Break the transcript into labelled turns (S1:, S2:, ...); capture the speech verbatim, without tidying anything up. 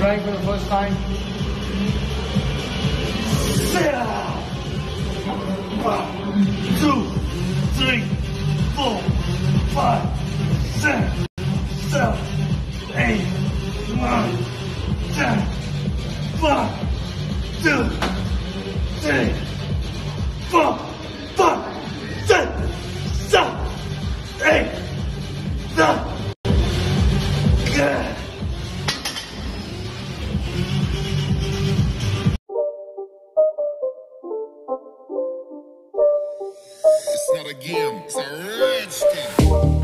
S1: trying for the first time. One, two, three, four, five, six, seven, eight, nine, ten. One, two, three, four, five, six, seven, eight, nine. Good.
S2: It's not a game, it's a rich thing.